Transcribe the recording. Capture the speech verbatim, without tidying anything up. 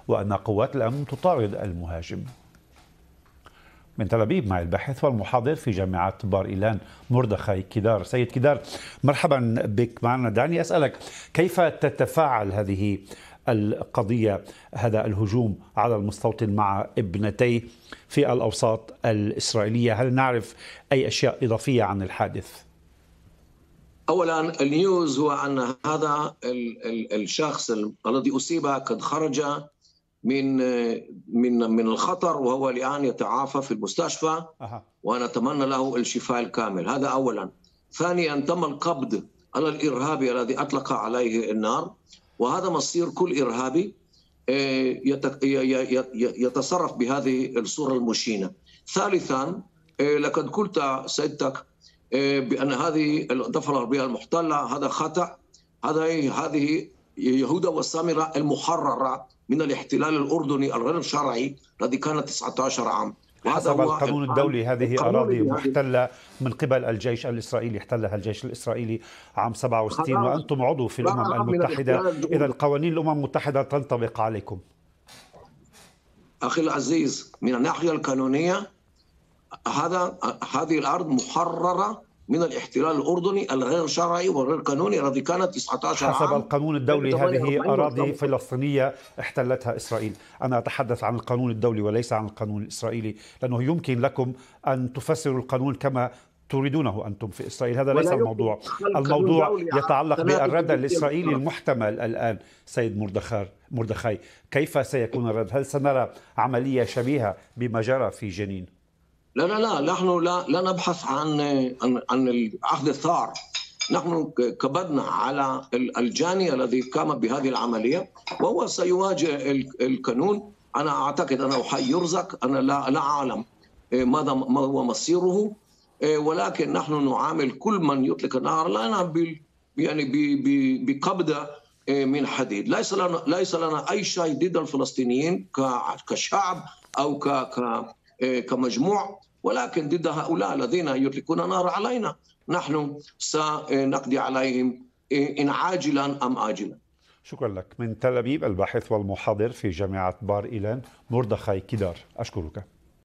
وأن قوات الأمن تطارد المهاجم. من تل أبيب مع الباحث والمحاضر في جامعة بار إيلان مردخاي كدار. سيد كدار، مرحبا بك معنا. دعني أسألك، كيف تتفاعل هذه القضية، هذا الهجوم على المستوطن مع ابنتيه في الأوساط الإسرائيلية؟ هل نعرف أي أشياء إضافية عن الحادث؟ أولا، النيوز هو أن هذا الشخص الذي أصيب قد خرج من من من الخطر، وهو الآن يتعافى في المستشفى، ونتمنى له الشفاء الكامل. هذا أولا. ثانيا، تم القبض على الإرهابي الذي أطلق عليه النار، وهذا مصير كل إرهابي يتصرف بهذه الصورة المشينة. ثالثا، لقد قلت سيادتك بأن هذه الضفة الغربية المحتلة هذا خطأ. هذه هذه يهودا والسامرة المحررة من الاحتلال الأردني الغير شرعي الذي كان تسعة عشر عام. حسب القانون الدولي هذه أراضي محتلة من قبل الجيش الإسرائيلي، احتلها الجيش الإسرائيلي عام سبعة وستين، وأنتم عضو في الأمم المتحدة. إذا القوانين الأمم المتحدة تنطبق عليكم. أخي العزيز، من الناحية القانونية هذا هذه الأرض محررة من الاحتلال الأردني الغير شرعي والغير قانوني الذي كانت تسعة عشر عام. حسب القانون الدولي هذه أراضي فلسطينية احتلتها إسرائيل. أنا أتحدث عن القانون الدولي وليس عن القانون الإسرائيلي، لأنه يمكن لكم أن تفسروا القانون كما تريدونه أنتم في إسرائيل. هذا ليس الموضوع. الموضوع يتعلق بالرد الإسرائيلي المحتمل الآن. سيد مردخاي مردخاي كيف سيكون الرد؟ هل سنرى عملية شبيهة بما جرى في جنين؟ لا لا لا نحن لا لا نبحث عن عن عن العهد الثار. نحن كبدنا على الجاني الذي قام بهذه العملية، وهو سيواجه القانون. أنا أعتقد أنه حيرزق. أنا لا لا أعلم ماذا ما هو مصيره، ولكن نحن نعامل كل من يطلق النار لنا يعني بقبضة من حديد. ليس لنا ليس لنا أي شيء ضد الفلسطينيين كشعب أو ك كمجموع، ولكن ضد هؤلاء الذين يطلقون النار علينا نحن سنقضي عليهم إن عاجلا أم آجلا. شكرا لك. من تل أبيب الباحث والمحاضر في جامعة بار إيلان مردخاي كدار، أشكرك.